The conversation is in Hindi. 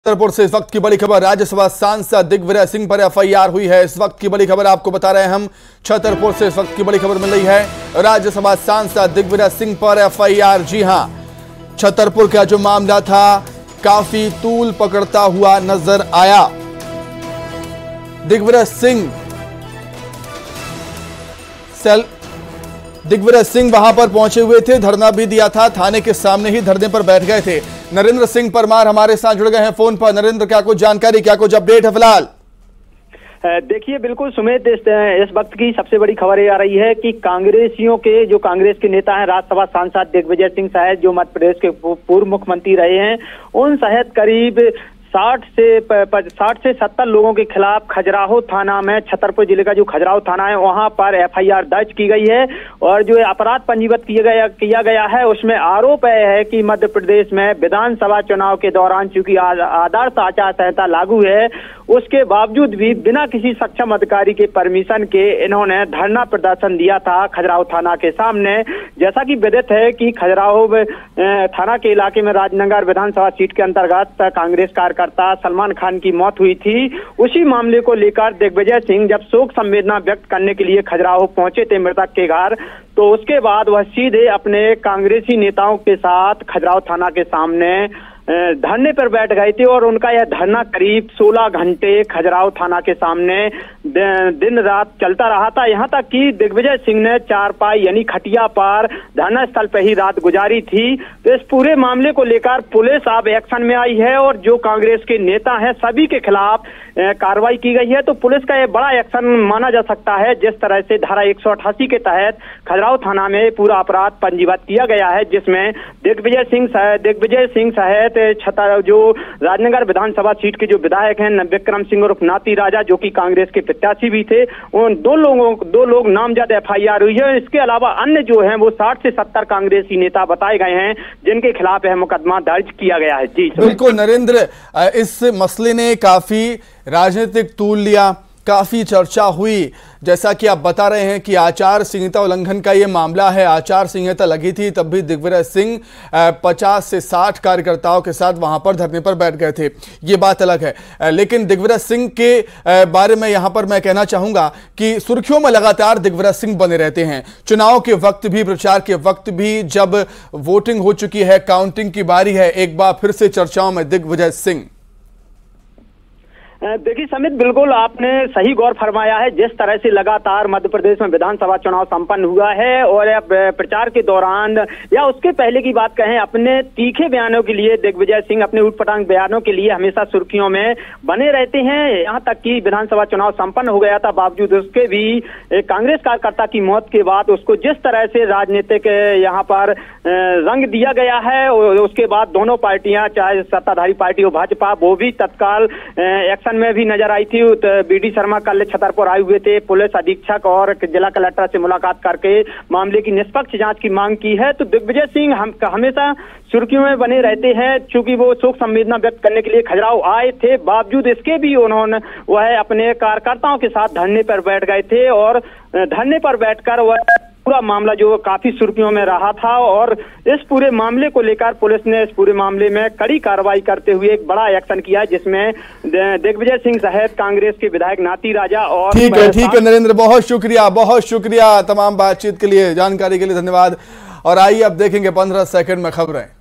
छतरपुर से इस वक्त की बड़ी खबर, राज्यसभा सांसद दिग्विजय सिंह पर एफआईआर हुई है। इस वक्त की बड़ी खबर आपको बता रहे हैं हम। छतरपुर से इस वक्त की बड़ी खबर मिल रही है, राज्यसभा सांसद दिग्विजय सिंह पर एफआईआर। जी हां, छतरपुर का जो मामला था काफी तूल पकड़ता हुआ नजर आया। दिग्विजय सिंह वहां पर पहुंचे हुए थे, धरना भी दिया था, थाने के सामने ही धरने पर बैठ गए थे। नरेंद्र सिंह परमार हमारे साथ जुड़ गए हैं फोन पर। नरेंद्र, क्या कुछ जानकारी, क्या कुछ अपडेट है फिलहाल? देखिए, बिल्कुल सुमित, इस वक्त की सबसे बड़ी खबर ये आ रही है कि कांग्रेसियों के जो कांग्रेस के नेता हैं, राज्यसभा सांसद दिग्विजय सिंह सहित जो मध्य प्रदेश के पूर्व मुख्यमंत्री रहे हैं, उन सहित करीब 60 से 70 लोगों के खिलाफ खजुराहो थाना में, छतरपुर जिले का जो खजुराहो थाना है, वहां पर एफआईआर दर्ज की गई है। और जो अपराध पंजीबद्ध किया गया है, उसमें आरोप है कि मध्य प्रदेश में विधानसभा चुनाव के दौरान चूंकि आदर्श आचार संहिता लागू है, उसके बावजूद भी बिना किसी सक्षम अधिकारी के परमिशन के इन्होंने धरना प्रदर्शन दिया था खजुराहो थाना के सामने। जैसा कि विदित है कि खजुराहो थाना के इलाके में राजनगर विधानसभा सीट के अंतर्गत कांग्रेस कार्यकर्ता सलमान खान की मौत हुई थी। उसी मामले को लेकर दिग्विजय सिंह जब शोक संवेदना व्यक्त करने के लिए खजुराहो पहुंचे थे मृतक के घर, तो उसके बाद वह सीधे अपने कांग्रेसी नेताओं के साथ खजुराहो थाना के सामने धरने पर बैठ गए थे। और उनका यह धरना करीब 16 घंटे खजुराहो थाना के सामने दिन रात चलता रहा था। यहाँ तक कि दिग्विजय सिंह ने चारपाई यानी खटिया पर धरना स्थल पर ही रात गुजारी थी। तो इस पूरे मामले को लेकर पुलिस अब एक्शन में आई है और जो कांग्रेस के नेता हैं सभी के खिलाफ कार्रवाई की गई है। तो पुलिस का यह बड़ा एक्शन माना जा सकता है, जिस तरह से धारा 188 के तहत खजुराहो थाना में पूरा अपराध पंजीबद्ध किया गया है, जिसमें दिग्विजय सिंह सहित जो राजनगर विधानसभा सीट के जो विधायक हैं विक्रम सिंह उर्फ नाती राजा, जो कि कांग्रेस के प्रत्याशी भी थे, उन दो लोग नामजद एफआईआर हुई है। इसके अलावा अन्य जो हैं वो 60 से 70 कांग्रेसी नेता बताए गए हैं, जिनके खिलाफ यह मुकदमा दर्ज किया गया है। जी बिल्कुल नरेंद्र, इस मसले ने काफी राजनीतिक तूल लिया, काफी चर्चा हुई। जैसा कि आप बता रहे हैं कि आचार संहिता उल्लंघन का ये मामला है, आचार संहिता लगी थी तब भी दिग्विजय सिंह 50 से 60 कार्यकर्ताओं के साथ वहां पर धरने पर बैठ गए थे, ये बात अलग है। लेकिन दिग्विजय सिंह के बारे में यहां पर मैं कहना चाहूंगा कि सुर्खियों में लगातार दिग्विजय सिंह बने रहते हैं, चुनाव के वक्त भी, प्रचार के वक्त भी। जब वोटिंग हो चुकी है, काउंटिंग की बारी है, एक बार फिर से चर्चाओं में दिग्विजय सिंह। देखिए समित, बिल्कुल आपने सही गौर फरमाया है। जिस तरह से लगातार मध्य प्रदेश में विधानसभा चुनाव संपन्न हुआ है और प्रचार के दौरान या उसके पहले की बात कहें, अपने तीखे बयानों के लिए दिग्विजय सिंह अपने उटपटांग बयानों के लिए हमेशा सुर्खियों में बने रहते हैं। यहाँ तक कि विधानसभा चुनाव संपन्न हो गया था, बावजूद उसके भी कांग्रेस कार्यकर्ता की मौत के बाद उसको जिस तरह से राजनीतिक यहाँ पर रंग दिया गया है, उसके बाद दोनों पार्टियां, चाहे सत्ताधारी पार्टी हो भाजपा, वो भी तत्काल एक्शन में भी नजर आई थी। बीडी शर्मा कल छतरपुर आए हुए थे, पुलिस अधीक्षक और जिला कलेक्टर से मुलाकात करके मामले की निष्पक्ष जांच की मांग की है। तो दिग्विजय सिंह हमेशा सुर्खियों में बने रहते हैं, चूंकि वो शोक संवेदना व्यक्त करने के लिए खजुराहो आए थे, बावजूद इसके भी उन्होंने वह अपने कार्यकर्ताओं के साथ धरने पर बैठ गए थे। और धरने पर बैठकर वह पूरा मामला जो काफी सुर्खियों में रहा था, और इस पूरे मामले को लेकर पुलिस ने इस पूरे मामले में कड़ी कार्रवाई करते हुए एक बड़ा एक्शन किया, जिसमें दिग्विजय सिंह सहित कांग्रेस के विधायक नाती राजा और ठीक है नरेंद्र, बहुत शुक्रिया तमाम बातचीत के लिए, जानकारी के लिए धन्यवाद। और आइए अब देखेंगे 15 सेकंड में खबरें।